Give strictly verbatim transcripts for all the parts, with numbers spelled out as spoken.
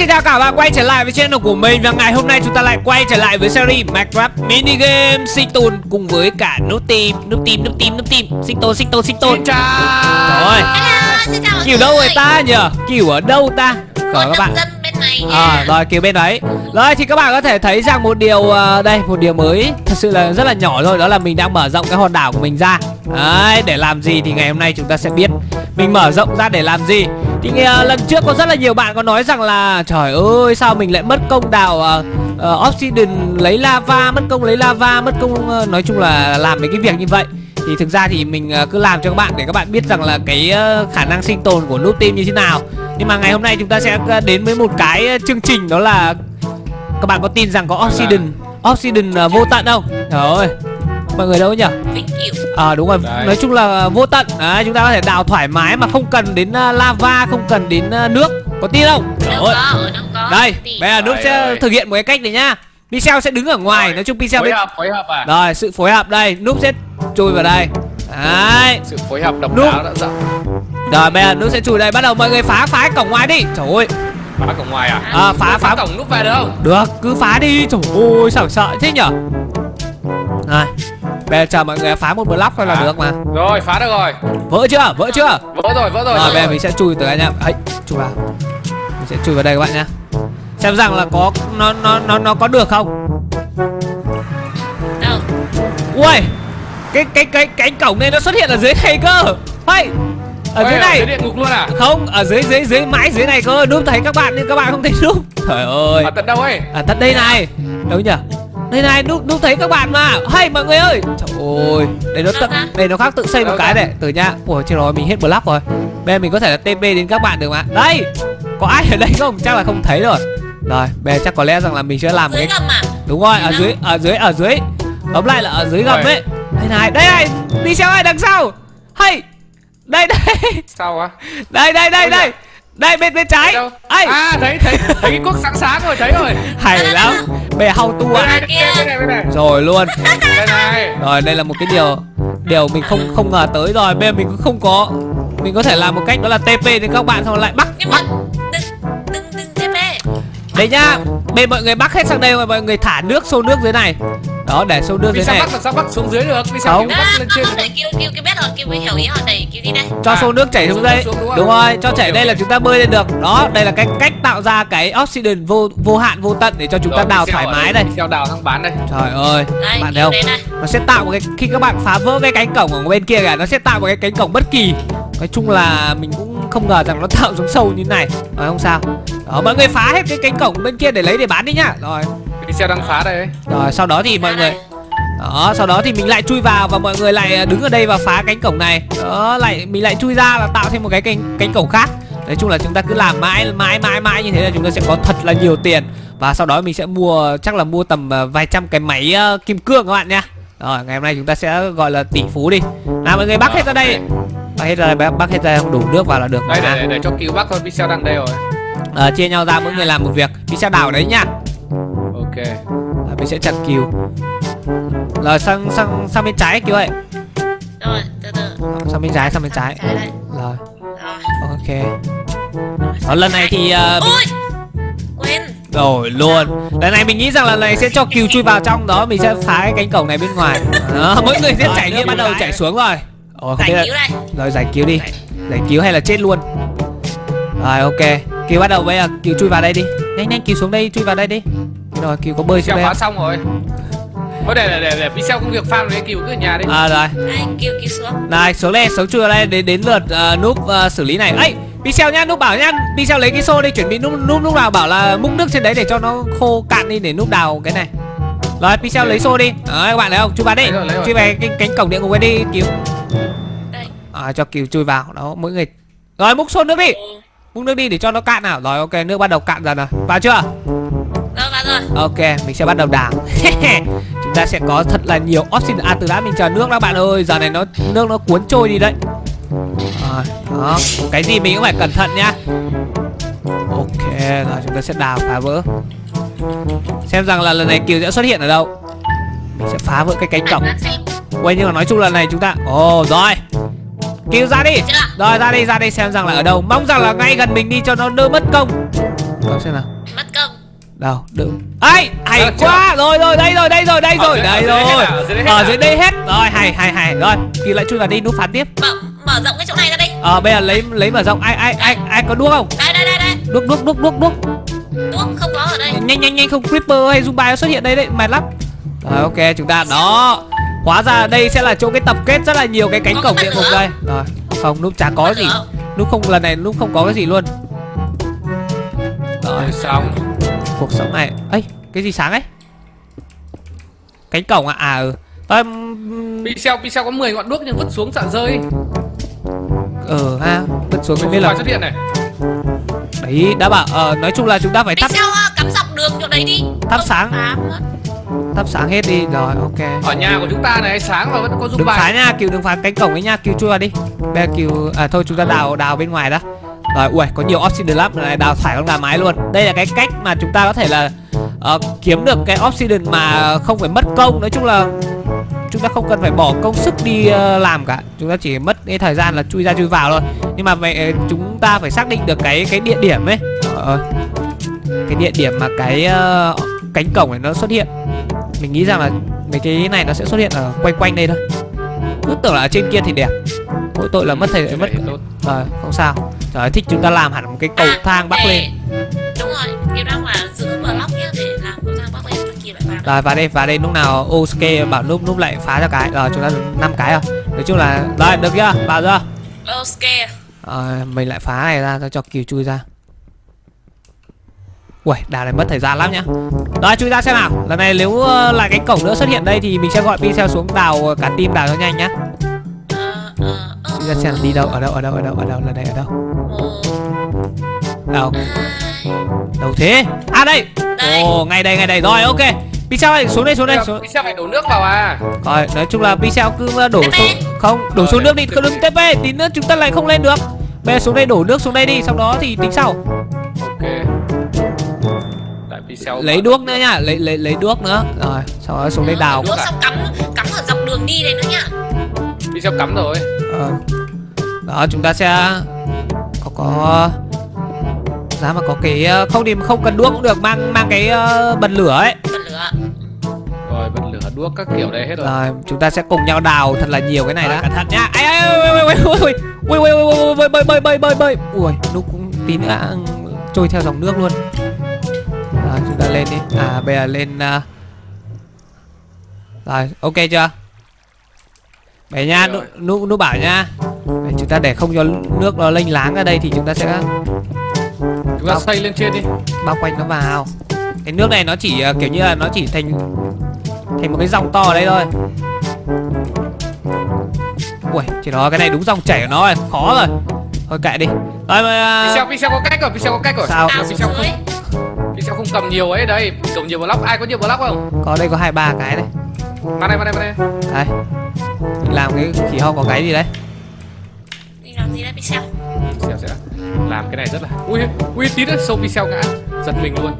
chào cả bạn quay trở lại với channel của mình. Và ngày hôm nay chúng ta lại quay trở lại với series Minecraft mini game sinh tồn cùng với cả nút team, nút team, nút team, nút team, sinh tồn, sinh tồn, sinh tồn. Xin chào. Rồi. Kiều đâu rồi ta nhỉ? Kiều ở đâu ta? Rồi các bạn. À, rồi Kiều bên đấy. Rồi thì các bạn có thể thấy rằng một điều uh, đây, một điều mới thật sự là rất là nhỏ thôi, đó là mình đang mở rộng cái hòn đảo của mình ra. Đấy, để làm gì thì ngày hôm nay chúng ta sẽ biết. Mình mở rộng ra để làm gì? Thì uh, lần trước có rất là nhiều bạn có nói rằng là trời ơi sao mình lại mất công đào uh, uh, obsidian, lấy lava, mất công lấy lava, mất công uh, nói chung là làm mấy cái việc như vậy. Thì thực ra thì mình uh, cứ làm cho các bạn để các bạn biết rằng là cái uh, khả năng sinh tồn của noob team như thế nào. Nhưng mà ngày hôm nay chúng ta sẽ đến với một cái chương trình, đó là các bạn có tin rằng có obsidian obsidian uh, vô tận không? Trời ơi, mọi người đâu nhỉ? À đúng rồi, đấy. Nói chung là vô tận. Đấy, chúng ta có thể đào thoải mái mà không cần đến uh, lava, không cần đến uh, nước. Có tin không? Trời ơi. Đây, bây giờ Noob sẽ thực hiện một cái cách này nhá. Pixel sẽ đứng ở ngoài, rồi. Nói chung Pixel phối hợp, phối hợp à? Rồi, sự phối hợp đây, Noob sẽ chui vào đây. Đấy. Sự phối hợp độc đáo đã dặn. Rồi bây giờ Noob sẽ chui đây, bắt đầu mọi người phá phá cái cổng ngoài đi. Trời ơi. Phá cổng ngoài à? À, phá phá cổng Noob về được không? Được, cứ phá đi. Trời ơi, sao sợ thế nhở? Rồi. Bây giờ chờ mọi người phá một block thôi là được mà. Rồi, phá được rồi. Vỡ chưa? Vỡ chưa? Vỡ rồi, vỡ rồi. Rồi bây giờ mình sẽ chui từ đây nha. Ấy, chui vào. Mình sẽ chui vào đây các bạn nhá. Xem rằng là có nó nó nó nó có được không? Đâu? Ui, cái cái cái cánh cổng này nó xuất hiện ở dưới này cơ. Hay. Ở dưới này. Dưới địa ngục luôn à? Không, ở dưới dưới dưới mãi dưới này cơ. Noob thấy các bạn nhưng các bạn không thấy Noob. Trời ơi. Ở tận đâu ấy? À tận đây này. Đâu nhỉ? Đây này, Noob Noob thấy các bạn mà. Hay mọi người ơi. Trời ơi. Đây nó tận đây nó khác tự xây một cái này. Từ nha. Ủa chết rồi, mình hết block rồi. Bây giờ mình có thể là tê pê đến các bạn được mà. Đây. Có ai ở đây không? Chắc là không thấy rồi. Rồi, bây giờ chắc có lẽ rằng là mình sẽ làm cái đúng rồi, ở dưới ở dưới ở dưới. Bấm lại là ở dưới gầm ấy. Đây này, đây này. Đi xem ai đằng sau. Hay. Đây đây. Sao á? Đây đây đây đây. Đây bên bên trái. Ấy. À thấy thấy thấy cái cuốc sáng sáng rồi, thấy rồi. Hay lắm. Bây giờ how to à? Rồi luôn. Đây này. Rồi đây là một cái điều điều mình không không ngờ tới rồi. Bây giờ mình cũng không có, mình có thể làm một cách đó là tê pê đến các bạn xong lại bắt. Nhưng mà đừng đừng đừng tê pê. Đấy nhá. Bên mọi người bắt hết sang đây rồi mọi người thả nước, xô nước dưới này. Đó, để xô nước dưới này. Sao bắt sao bắt xuống dưới được? Vì sao không bắt lên trên? Không thể kêu kêu cái biết rồi, kêu mới hiểu ý họ này, kêu đi đây. Cho xô nước chảy xuống đây. Đúng rồi, cho chảy đây là chúng ta bơi lên được. Đó, đây là cái cách tạo ra cái obsidian vô vô hạn vô tận để cho chúng ta đào thoải mái đây. Theo đào thằng bán đây. Trời ơi, bạn thấy không? Nó sẽ tạo một cái, khi các bạn phá vỡ cái cánh cổng ở bên kia kìa, nó sẽ tạo một cái cánh cổng bất kỳ. Nói chung là mình cũng không ngờ rằng nó tạo xuống sâu như này. Rồi không sao. Đó, mọi người phá hết cái cánh cổng bên kia để lấy để bán đi nhá. Rồi. Pixel đang phá đây. Rồi sau đó thì mọi người đó, sau đó thì mình lại chui vào và mọi người lại đứng ở đây và phá cánh cổng này. Đó, lại mình lại chui ra và tạo thêm một cái cánh cánh cổng khác. Nói chung là chúng ta cứ làm mãi mãi mãi mãi như thế là chúng ta sẽ có thật là nhiều tiền. Và sau đó mình sẽ mua, chắc là mua tầm vài trăm cái máy uh, kim cương các bạn nha. Rồi ngày hôm nay chúng ta sẽ gọi là tỷ phú đi. Nào mọi người bắt hết ra đây. Bắt hết ra đây, bắt hết ra đủ nước vào là được. Đây để, để, để cho cứu bác thôi, Pixel đang đây rồi. À, chia nhau ra mỗi người làm một việc. Pixel đào đấy nha. Ok. À, mình sẽ chặt cứu. Rồi sang sang sang bên trái cứu ơi. Rồi, từ từ. Sang bên trái, sang bên trái. Rồi. Rồi. Ok. Đó, lần này thì uh, mình... Ôi! Quên. Rồi luôn. Lần này mình nghĩ rằng là lần này sẽ cho Kiều chui vào trong đó, mình sẽ phá cái cánh cổng này bên ngoài. Đó, mỗi người sẽ chảy như bắt đầu chảy xuống rồi. Ồ, giải cứu đây. Rồi giải cứu đi. Giải cứu hay là chết luôn. Rồi ok. Kiều bắt đầu bây giờ Kiều chui vào đây đi. Nhanh nhanh Kiều xuống đây, chui vào đây đi. Rồi Kiều có bơi xuống đây. Phá xong rồi. Có để để để, để Pixel công việc farm với Kiều cứ ở nhà đi. À rồi. Đây, Kiều Kiều xuống. Này, xuống đây, xuống chui vào đây đến đến lượt uh, Noob uh, xử lý này. Ấy, Pixel nhá, Noob bảo nhá, Pixel lấy cái xô đi, chuẩn bị Noob Noob lúc nào bảo là múc nước trên đấy để cho nó khô cạn đi để Noob đào cái này. Rồi Pixel lấy xô đi. Đấy các bạn thấy không? Chui vào đi. Chui về cái cánh cổng địa ngục ấy đi Kiều. Đây. À, cho Kiều chui vào. Đó, mỗi người. Rồi múc xô nước đi. Múc nước đi để cho nó cạn nào. Rồi ok, nước bắt đầu cạn dần rồi. Vào chưa? Rồi, vào rồi. Ok, mình sẽ bắt đầu đào. Chúng ta sẽ có thật là nhiều obsidian. À từ đã mình chờ nước đó bạn ơi. Giờ này nó nước nó cuốn trôi đi đấy. Rồi, đó. Cái gì mình cũng phải cẩn thận nhá. Ok, rồi chúng ta sẽ đào phá vỡ. Xem rằng là lần này Kiều sẽ xuất hiện ở đâu. Mình sẽ phá vỡ cái cánh cổng. Quay nhưng mà nói chung lần này chúng ta. Ồ oh, rồi. Kiều ra đi. Rồi ra đi, ra đi xem rằng là ở đâu. Mong rằng là ngay gần mình đi cho nó đỡ mất công. Đó xem nào. Mất công. Đâu, đừng. Ấy, hay quá. Rồi rồi, đây rồi, đây rồi, đây rồi, đây rồi. Ở dưới đây hết. Rồi, hay hay hay. Rồi, Kiều lại chui vào đi núp phán tiếp. Mở mở rộng cái chỗ này ra đây. Ờ bây giờ lấy lấy mở rộng. Ai ai ai ai có đuốc không? Đây đây đây đây. Đuốc đuốc đuốc đuốc đuốc. Đuốc không có ở đây. Nhanh nhanh nhanh, không creeper hay zombie nó xuất hiện đây đấy, mệt lắm. Rồi ok, chúng ta đó. Hóa ra đây sẽ là chỗ cái tập kết rất là nhiều cái cánh cổng địa ngục đây. Rồi, không núp chả có gì. Núp không, lần này núp không có cái gì luôn. Rồi xong. Cuộc sống này. Ấy, cái gì sáng ấy? Cánh cổng à? À ừ. Tôi Pixel Pixel có mười ngọn đuốc nhưng vứt xuống sợ rơi. Ờ ha, vứt xuống không biết là xuất hiện này. Đấy, đã bảo ờ nói chung là chúng ta phải thắp. Pixel cắm dọc đường chỗ đấy đi. Thắp sáng. Thắp sáng hết đi, rồi ok. Ở nhà của chúng ta này sáng mà vẫn có zombie. Đừng phá nha, Kiều đừng phá cánh cổng ấy nha, Kiều chui vào đi. Bây giờ Kiều, à thôi chúng ta đào đào bên ngoài đó. Rồi, ui, có nhiều obsidian lắm, này đào thải con gà mái luôn. Đây là cái cách mà chúng ta có thể là uh, kiếm được cái obsidian mà không phải mất công. Nói chung là chúng ta không cần phải bỏ công sức đi uh, làm cả. Chúng ta chỉ mất cái thời gian là chui ra chui vào thôi. Nhưng mà vậy chúng ta phải xác định được cái cái địa điểm ấy. Ờ, cái địa điểm mà cái uh, cánh cổng này nó xuất hiện. Mình nghĩ rằng là mấy cái này nó sẽ xuất hiện ở quanh quanh đây thôi. Cứ tưởng là ở trên kia thì đẹp. Mỗi tội là mất thời mất. Rồi, không sao. Trời, thích chúng ta làm hẳn một cái cầu à, thang bắc để... lên. Đúng rồi, Kiều đang là giữ block nhá để làm cầu thang bắc lên cho Kiều lại vào. Rồi vào đây, vào đây lúc nào ok bảo núp núp lại phá cho cái. Rồi chúng ta năm cái rồi. Nói chung là rồi được chưa? Vào chưa? Ok. Rồi mình lại phá này ra cho Kiều chui ra. Ui, đào này mất thời gian lắm nhá. Rồi chui ra xem nào. Lần này nếu uh, lại cái cổng nữa xuất hiện đây thì mình sẽ gọi Pixel xuống đào cả team đào cho nhanh nhá. Chúng ta xem đi đâu, ở đâu, ở đâu, ở đâu, ở đâu, lần này ở đâu? Đâu? Đâu thế? À đây. Ồ, ngay đây, ngay đây. Rồi, ok. Pixel ơi, xuống đây, xuống đây. Xuống... Pixel phải đổ nước vào à? Rồi, nói chung là Pixel cứ đổ xuống. Không, đổ xuống nước đi, cứ đừng tê pê. Tí nữa chúng ta lại không lên được. Bây giờ xuống đây đổ nước xuống đây đi, sau đó thì tính sau. Ok. Lấy đuốc nữa nha, lấy lấy lấy đuốc nữa. Rồi, sau đó xuống đây đào. Đuốc xong cắm cắm ở dọc đường đi này nữa nhá. Pixel cắm rồi. Ờ. Đó, chúng ta sẽ có có giá mà có cái không thì không cần đuốc cũng được, mang mang cái uh, bật lửa ấy. Bật lửa. Rồi, bật lửa đuốc các kiểu đây hết rồi. Rồi, chúng ta sẽ cùng nhau đào thật là nhiều cái này đã. Cẩn thận nhá. Ai ai ui ui ui ui ui ui bơi bơi bơi bơi bơi bơi. Ui, lúc cũng tí nữa trôi theo dòng nước luôn. Rồi, chúng ta lên đi. À bây giờ lên uh... rồi, ok chưa? Vậy nha, nụ nụ bảo nha. Để chúng ta để không cho nước nó lênh láng ở đây thì chúng ta sẽ chúng ta xây lên trên đi, bao quanh nó vào. Cái nước này nó chỉ uh, kiểu như là nó chỉ thành thành một cái dòng to ở đây thôi. Ui, chỉ đó cái này đúng dòng chảy của nó rồi, khó rồi. Thôi kệ đi. Rồi mà Pixel Pixel có cách rồi, Pixel có cách rồi. Sao? Pixel không Pixel không cầm nhiều ấy đây, cầm nhiều block, ai có nhiều block không? Có đây, có hai ba cái đây. Vào đây, vào đây, vào đây. Đây. Mình làm cái khí ho có cái gì đấy? Đi làm gì đấy Pixel? Pixel sẽ làm cái này rất là ui ui tí nữa sâu Pixel ngã giật mình luôn.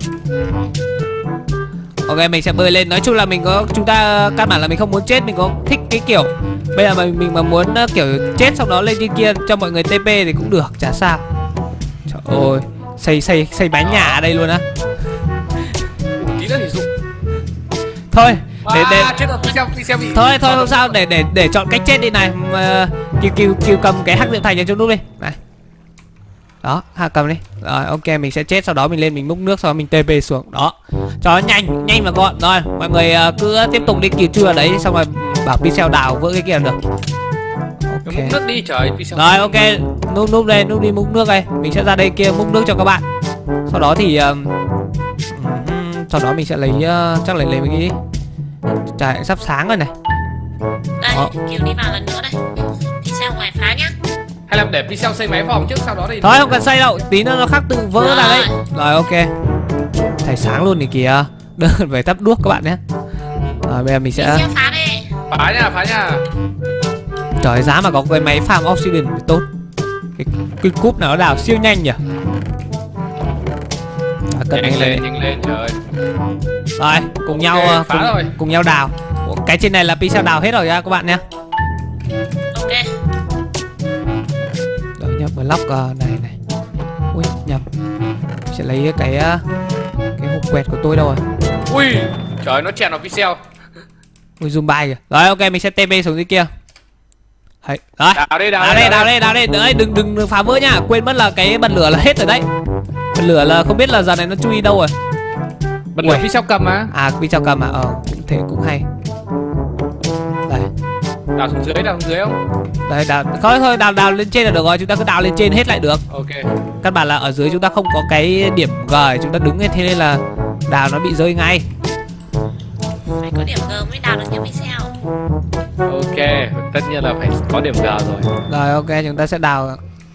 Ok, mình sẽ bơi lên. Nói chung là mình có chúng ta căn bản là mình không muốn chết, mình có thích cái kiểu bây giờ mình mình mà muốn uh, kiểu chết xong đó lên trên kia cho mọi người tê pê thì cũng được, chả sao. Trời ơi, xây xây xây bánh nhà ở đây luôn á. Tí nữa thì dụng. Thôi, để để à, chết rồi, Pixel, Pixel bị... thôi thôi không sao, để để để chọn cách chết đi này. Kiều Kiều Kiều cầm cái hắc diệu thành cho chúng núp đi. Này. Đó, ha cầm đi. Rồi ok, mình sẽ chết, sau đó mình lên mình múc nước, sau đó mình tê pê xuống. Đó. Cho nó nhanh, nhanh và gọn. Rồi, mọi người uh, cứ tiếp tục đi Kiều chui ở đấy, xong rồi bảo Pixel đào vỡ cái kia là được. Ok. Múc nước đi trời, Pixel. Rồi ok, núp núp đây, núp đi múc nước đây. Mình sẽ ra đây kia múc nước cho các bạn. Sau đó thì uh, sau đó mình sẽ lấy uh, chắc là lấy mấy cái trời sắp sáng rồi này. Đây, Kiều đi vào lần nữa đây. Pixel ngoài phá nhá. Hay là để Pixel xây máy phòng trước, sau đó thì thôi không cần xây đâu, tí nữa nó khắc tự vỡ ra đấy. Rồi ok, thầy sáng luôn thì kìa, đừng phải tắt đuốc các bạn nhé. Rồi bây giờ mình sẽ phá đi. Phá nha, phá nha. Trời, giá mà có cái máy farm obsidian thì tốt. Cái, cái cúp nào nó đào siêu nhanh nhỉ. À, nhanh, nhanh lên, nhanh lên trời. Rồi cùng okay, nhau cùng, rồi. cùng nhau đào. Ủa, cái trên này là Pixel đào hết rồi nha các bạn nhé. Ok. Rồi nhá, block uh, này này. Ui nhầm. Sẽ lấy cái uh, quẹt của tôi đâu rồi? Ui, trời ơi, nó chèn vào pixel. Ui, zoom bay kìa. Rồi ok, mình sẽ tê pê xuống dưới kia. Đấy, rồi. Đào đi, đào, đào đây, đào đây, đào đây. Đấy, đừng đừng đừng phá vỡ nha. Quên mất là cái bật lửa là hết rồi đấy. Bật lửa là không biết là giờ này nó chui đi đâu rồi. Bật lửa pixel cầm á. À, pixel cầm à? Ờ, cũng thế cũng hay. Đây. Đào xuống dưới, đào xuống dưới không? Đây, đào thôi thôi đào đào lên trên là được rồi, chúng ta cứ đào lên trên hết lại được. Ok. Căn bản là ở dưới chúng ta không có cái điểm G, chúng ta đứng lên thế nên là đào nó bị rơi ngay. Phải có điểm G mới đào được như pixel. Ok, tất nhiên là phải có điểm G rồi. Rồi ok, chúng ta sẽ đào.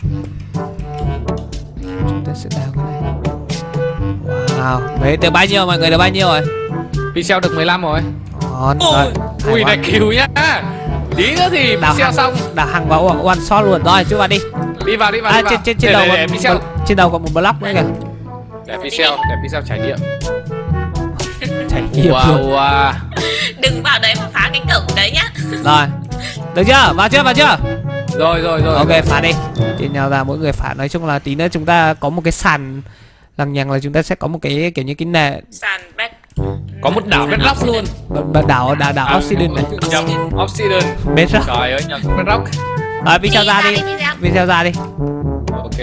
Chúng ta sẽ đào cái này. Wow, mấy được bao nhiêu mọi người, được bao nhiêu rồi? Pixel được mười lăm rồi. Ngon. Rồi. Ui này cứu nhá. Tí nữa thì đào pixel hàng, xong. đào hàng vào one shot luôn. Rồi, chú vào đi. Đi vào đi vào. À, đi vào. trên trên trên để, đầu để, còn, để, pixel. trên đầu còn một block nữa kìa. Để pixel, để pixel trải nghiệm. Trải nghiệm Wow, luôn. wow. Đừng vào đấy mà phá cái cổng đấy nhá. Rồi. Được chưa? Vào chưa? Vào chưa? Rồi rồi rồi. Ok, rồi. phá đi. Chia nhau ra mỗi người phá. Nói chung là tí nữa chúng ta có một cái sàn lằng nhằng là chúng ta sẽ có một cái kiểu như cái nền. Sàn back. Có một đảo bedrock luôn. Đảo đảo đảo, đảo À, obsidian này. Nhầm, obsidian. Bedrock. Trời ơi, nhầm bedrock. Rồi, video ra đi. Video ra đi. Ok.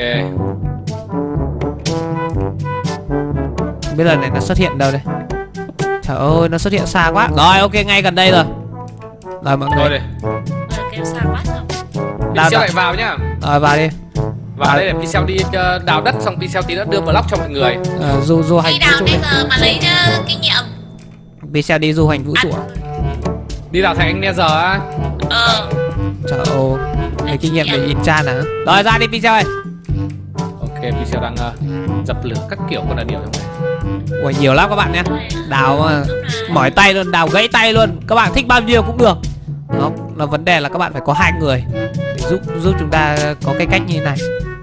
Bây giờ này nó xuất hiện đâu đây? Trời ơi, nó xuất hiện xa quá. Rồi, ok, ngay gần đây rồi. Rồi mọi Rồi người. đây. Ờ, kêu xa quá rồi. Đào, Pixel đào. lại vào nhá. Rồi, vào đi. Vào đây để pixel đi uh, đào đất xong pixel tí nữa đưa block cho mọi người. Ờ, du du hành Đi vũ đào trụ bây này. giờ mà lấy uh, kinh nghiệm. Video đi du hành vũ trụ. à? Đi đào thành anh Nether á. Ờ. Trời ơi, lấy kinh nghiệm để enchant à? Rồi, ra đi video ơi. Ok, pixel đang uh, dập lửa các kiểu con là điều trong này. Ui, nhiều lắm các bạn nhé. Đào uh, mỏi tay luôn, đào gãy tay luôn. Các bạn thích bao nhiêu cũng được. Nó, nó vấn đề là các bạn phải có hai người để giúp giúp chúng ta có cái cách như thế này.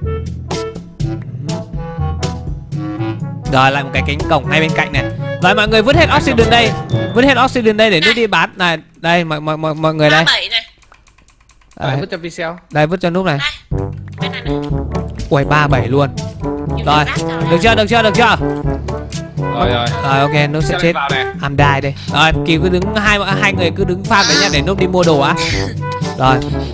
Rồi, lại một cái cánh cổng ngay bên cạnh này. Rồi mọi người vứt hết oxygen đây, vứt hết oxygen đây để nước đi bán này. Đây mọi mọi mọi mọi người đây. Này. Đây, vứt cho pixel. Đây vứt cho núp này. Đây. Bên này này. Ui, ba bảy luôn. Rồi, được chưa? Được chưa? Được chưa? Rồi rồi. Rồi ok, núp sẽ chết. I'm die đây. Rồi, Kiều cứ đứng hai hai người cứ đứng farm đấy nhá để núp đi mua đồ á. Rồi.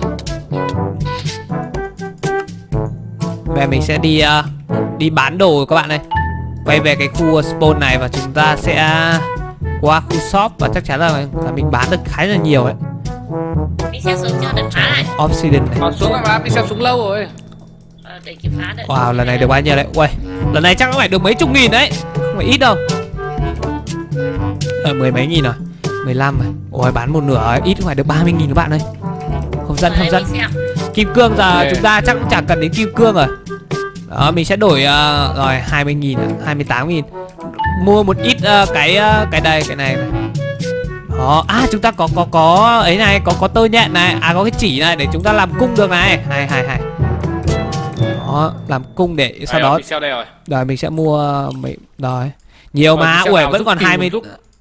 Bây mình sẽ đi uh, đi bán đồ các bạn ơi. Quay về cái khu spawn này và chúng ta sẽ qua khu shop và chắc chắn là, là mình bán được khá là nhiều đấy. Pixel xuống cho đừng phá lại. Obsidian này. Còn xuống lại pixel xuống lâu rồi. Ờ, để kịp phá được. Wow, lần này được bao nhiêu đấy? Ui, lần này chắc nó phải được mấy chục nghìn đấy. Không phải ít đâu. Ờ, mười mấy nghìn rồi. mười lăm rồi. Ôi, bán một nửa ít phải được ba mươi nghìn các bạn ơi. Hấp dẫn, hấp dẫn. Kim cương giờ okay. Chúng ta chắc cũng chẳng cần đến kim cương rồi. Đó, mình sẽ đổi uh, rồi hai mươi nghìn, hai mươi tám nghìn. Mua một ít uh, cái uh, cái đây, cái này này. Đó, à chúng ta có có có ấy này, có có tơ nhện này, à có cái chỉ này để chúng ta làm cung được này. Hay hay hay. Đó, làm cung để sau đó đây rồi. Rồi mình sẽ mua mấy rồi. Nhiều mà, ui vẫn còn hai mươi.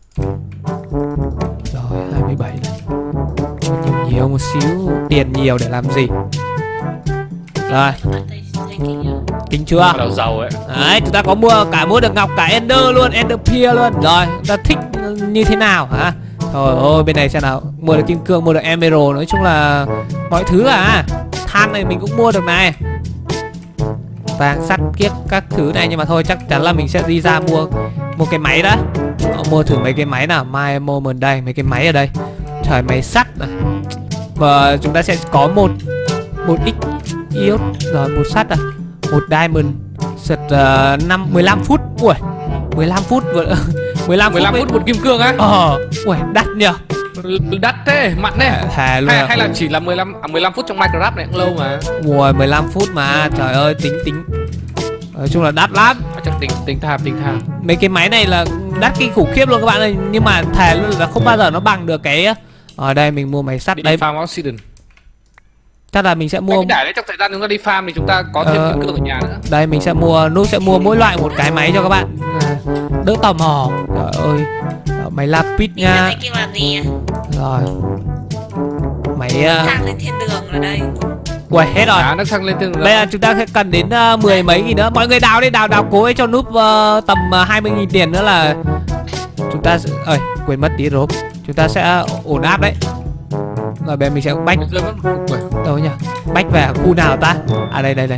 Rồi hai mươi bảy này. Nhiều nhiều một xíu, tiền nhiều để làm gì. Rồi. Kính chưa? Đầu dầu ấy. Đấy, chúng ta có mua cả mua được ngọc cả Ender luôn, Ender Pearl luôn. Rồi, chúng ta thích như thế nào hả? Trời ơi, bên này xem nào, mua được kim cương, mua được emerald, nói chung là mọi thứ à. Than này mình cũng mua được này. Vàng sắt kiếc các thứ này, nhưng mà thôi chắc chắn là mình sẽ đi ra mua một cái máy đã. Mua thử mấy cái máy nào, My Moment đây, mấy cái máy ở đây. Trời, máy sắt này. Và chúng ta sẽ có một một ít iốt rồi, một sắt à, một diamond sật uh, năm mười lăm phút. Ui, mười lăm phút vừa mười lăm phút, phút một kim cương á. Ờ, ui đắt nhờ. Đắt thế, mặn thế. Thà luôn. Hay, hay là chỉ là mười lăm à, mười lăm phút trong Minecraft này cũng lâu mà. Ui, mười lăm phút mà, trời ơi, tính tính. Nói chung là đắt lắm. Chắc tính tính tham tính tham. Mấy cái máy này là đắt kinh khủng khiếp luôn các bạn ơi, nhưng mà thề luôn là không bao giờ nó bằng được cái. Ở đây mình mua máy sắt đây. Farm Obsidian. Chắc là mình sẽ mua. Để đấy trong thời gian chúng ta đi farm thì chúng ta có thêm kim cương ở nhà nữa. Đây mình sẽ mua, Nút sẽ mua mỗi loại một cái máy cho các bạn đỡ tò mò. Trời ơi, máy lapis nha. Rồi. Máy sang lên thiên đường ở đây. Ui hết rồi. À, nó thăng lên từng. Bây giờ chúng ta sẽ cần đến uh, mười mấy nghìn nữa. Mọi người đào đi, đào đào cố ấy cho núp uh, tầm uh, hai mươi nghìn tiền nữa là chúng ta sẽ ơi quên mất tí rồi. Chúng ta sẽ ổn áp đấy. Rồi bây giờ mình sẽ bách đâu nhỉ? Bách về khu nào ta? À đây đây đây.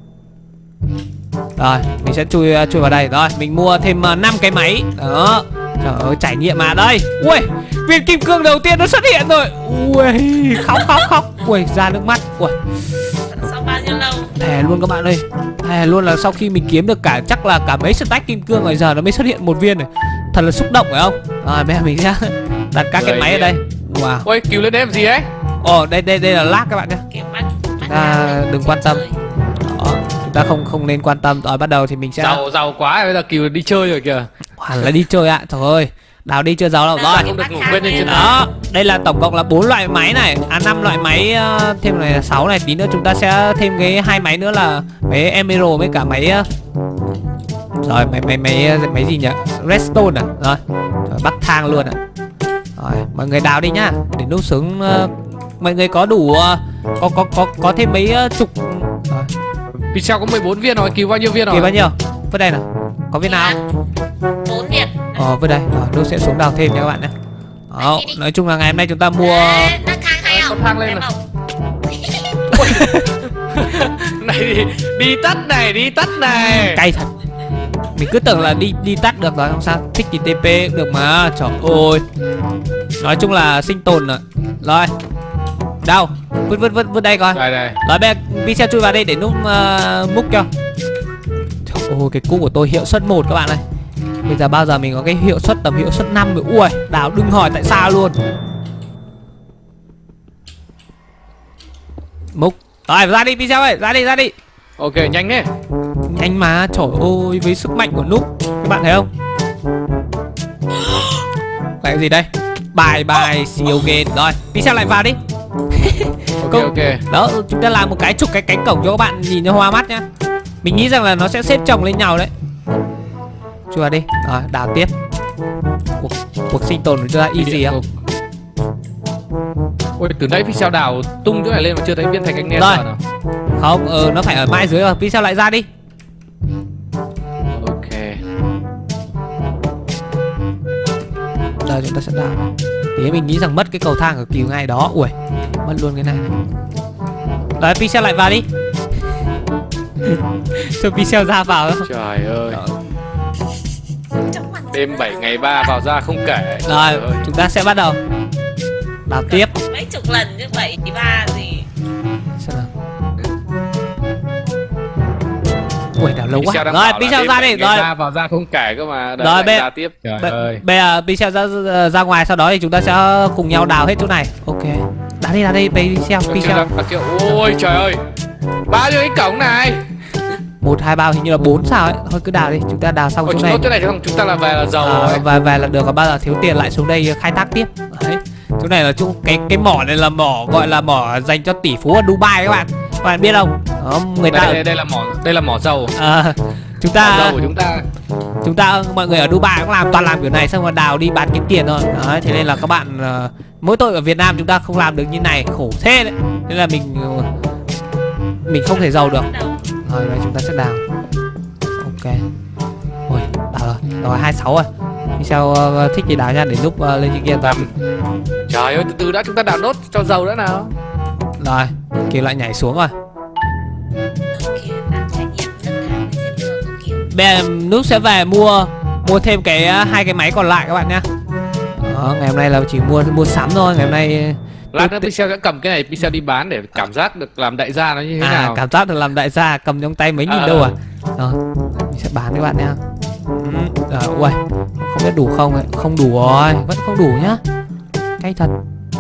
Rồi mình sẽ chui chui vào đây. Rồi mình mua thêm uh, năm cái máy. Đó. Trời ơi trải nghiệm mà đây. Ui viên kim cương đầu tiên nó xuất hiện rồi. Ui khóc khóc khóc. Ui ra nước mắt. Ui Sau bao nhiêu lâu? thề luôn các bạn ơi. Thề luôn là sau khi mình kiếm được cả chắc là cả mấy stack kim cương rồi giờ nó mới xuất hiện một viên này. Thật là xúc động phải không? Rồi bây giờ mình sẽ đặt các cái máy ở đây. Wow. Ôi cứu lên em gì ấy? Ồ đây đây đây là lag các bạn nhé. Kiểu bắt, bắt Ta đừng quan tâm. Đó, chúng ta không không nên quan tâm. Rồi bắt đầu thì mình sẽ Giàu giàu quá bây giờ cứu đi chơi rồi kìa. hoàn là đi chơi ạ. Trời ơi đào đi chưa giàu đâu. Rồi Không được ngủ quên lên trên đó, đây là tổng cộng là bốn loại máy này, à năm loại máy, uh, thêm này là sáu này, tí nữa chúng ta sẽ thêm cái hai máy nữa là máy Emerald với cả máy uh... rồi máy máy máy máy gì nhỉ? Redstone à. Rồi, rồi bắt thang luôn ạ. Rồi, mọi người đào đi nhá. Để lúc sướng uh, mọi người có đủ uh, có có có có thêm mấy uh, chục. Rồi. Pixel có mười bốn viên rồi, cứu bao nhiêu viên rồi? Kìa bao nhiêu? Vứt đây nào. Có viên nào? bốn viên. Ờ vứt đây. Rồi, lúc sẽ xuống đào thêm nha các bạn nhé. Đó, nói chung là ngày hôm nay chúng ta mua Đất thang hay không? Con thang lên này. Này đi, đi tắt này, đi tắt này. cay thật. Mình cứ tưởng là đi đi tắt được rồi không sao. Thích thì tê pê cũng được mà. Trời ơi. Nói chung là sinh tồn rồi. Rồi. Đâu? Vứt vứt vứt vứt đây coi. Đây đây. Rồi bây giờ Pixel chui vào đây để núp uh, múc cho. Trời ơi cái cung của tôi hiệu suất một các bạn ơi. Bây giờ bao giờ mình có cái hiệu suất tầm hiệu suất năm rồi. Ui, đào đừng hỏi tại sao luôn. Múc. Rồi ra đi Pixel ơi, ra đi ra đi. Ok nhanh thế. Nhanh mà, trời ơi với sức mạnh của núp. Các bạn thấy không? Cái gì đây? Bài bài siêu game. Rồi, Pixel lại vào đi. Ok Công... ok. Đó, chúng ta làm một cái trục cái cánh cổng cho các bạn nhìn cho hoa mắt nhá. Mình nghĩ rằng là nó sẽ xếp chồng lên nhau đấy. Chui vào đi. Rồi, đào tiếp. Cuộc, cuộc sinh tồn của chúng ta easy không? Ôi từ nãy Pixel đào tung chỗ này lên mà chưa thấy viên thạch anh em Rồi. nào. Không, ờ, nó phải ở mãi dưới rồi. Pixel lại ra đi. Ok. Giờ chúng ta sẽ đào. Thế mình nghĩ rằng mất cái cầu thang ở kiều ngay đó. Ui, mất luôn cái này. Rồi, Pixel lại vào đi. Cho Pixel ra vào không? Trời ơi. Đêm bảy ngày ba vào ra không kể. Rồi, chúng ta sẽ bắt đầu đào tiếp. Mấy chục lần như vậy thì ba gì? Sao nào? Ui, đào lâu quá. Rồi, Pixel ra đi. Rồi, ra vào ra không kể cơ mà. Đấy, rồi bây ra tiếp. Trời Bây, ơi. bây giờ Pixel ra, ra ngoài, sau đó thì chúng ta sẽ cùng nhau đào hết chỗ này. Ok. Đào đi, đào đi, Pixel, Pixel. Ôi trời ơi. Bao nhiêu cái cổng này? Một, hai, ba hình như là bốn sao ấy. Thôi cứ đào đi, chúng ta đào xong Ôi, chỗ này. chỗ này xong chúng ta là về là giàu À, rồi. và về là được, còn bao giờ thiếu tiền lại xuống đây khai thác tiếp. Đấy. Chỗ này là chỗ cái cái mỏ này là mỏ gọi là mỏ dành cho tỷ phú ở Dubai các bạn. Các bạn biết không? Đó, người ta đây, đây, đây là mỏ đây là mỏ dầu. À, chúng Mỏ ta dầu của chúng ta. chúng ta mọi người ở Dubai cũng làm toàn làm kiểu này xong rồi đào đi bán kiếm tiền thôi. Đấy, thế nên là các bạn uh, mỗi tội ở Việt Nam chúng ta không làm được như này, khổ thế đấy. Nên là mình uh, mình không thể giàu được. Rồi đây chúng ta sẽ đào. Ok. Ôi, đào rồi. Rồi hai mươi sáu rồi. Pixel uh, thích thì đào nha để lúc uh, lên trên kia ta. Trời ơi từ từ đã, chúng ta đào nốt cho giàu đã nào. Rồi, kia lại nhảy xuống rồi. Bây giờ Núp sẽ về mua mua thêm cái uh, hai cái máy còn lại các bạn nhá. Đó, ngày hôm nay là chỉ mua mua sắm thôi, ngày hôm nay Lát nữa Pixel sẽ cầm cái này Pixel đi bán để cảm giác được làm đại gia nó như thế à, nào. cảm giác được làm đại gia, cầm trong tay mấy nghìn à, đâu à. Rồi, mình sẽ bán các bạn nhá. Ừ, rồi, ui, không biết đủ không ấy. Không đủ rồi, vẫn không đủ nhá. Cay thật.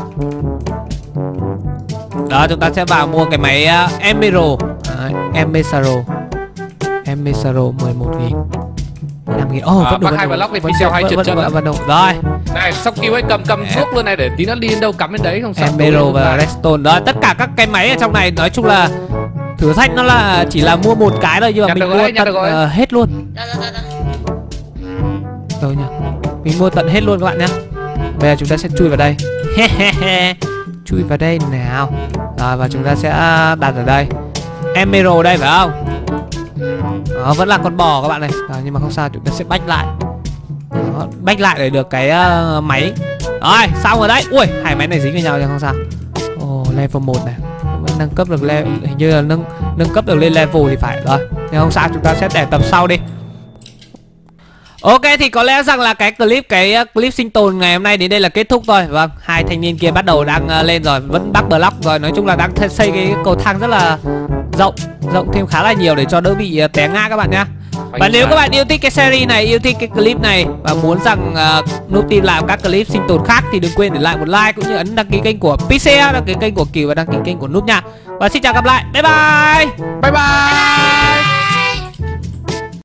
Đó, chúng ta sẽ vào mua cái máy uh, Emerald. Đấy, Emerald. Emerald mười một nghìn. năm nghìn. Ồ, à, vẫn đủ. Bác hai block này Pixel hay trượt chân. Vẫn đủ. Rồi. Này, xong kêu ấy cầm cầm thuốc luôn này để tí nó đi đến đâu cắm đến đấy không sao. Emerald và Redstone. Đó, tất cả các cái máy ở trong này nói chung là thử thách nó là chỉ là mua một cái thôi nhưng mà nhặt mình mua rồi, tận uh, hết luôn. Rồi, rồi, rồi. Rồi nhá. Mình mua tận hết luôn các bạn nhá. Bây giờ chúng ta sẽ chui vào đây. Chui vào đây nào. Rồi và chúng ta sẽ đặt ở đây. Emerald đây phải không? Đó, vẫn là con bò các bạn này. Rồi, nhưng mà không sao, chúng ta sẽ bách lại. Đó, bách lại để được cái uh, máy. Rồi, xong rồi đấy. Ui, hai máy này dính với nhau chứ không sao. Ồ, oh, level một này. Vẫn nâng cấp được level, hình như là nâng nâng cấp được lên level thì phải. Rồi, nhưng không sao, chúng ta sẽ để tập sau đi. Ok, thì có lẽ rằng là cái clip cái clip sinh tồn ngày hôm nay đến đây là kết thúc thôi. Vâng, hai thanh niên kia bắt đầu đang uh, lên rồi, vẫn bắt block rồi. Nói chung là đang xây cái cầu thang rất là rộng, rộng thêm khá là nhiều để cho đỡ bị uh, té ngã các bạn nhá. Và nếu các bạn yêu thích cái series này, yêu thích cái clip này và muốn rằng uh, Noob Team làm các clip sinh tồn khác thì đừng quên để lại một like cũng như ấn đăng ký kênh của Pixel, đăng ký kênh của Kiều và đăng ký kênh của Noob nha. Và xin chào gặp lại. Bye bye. Bye bye.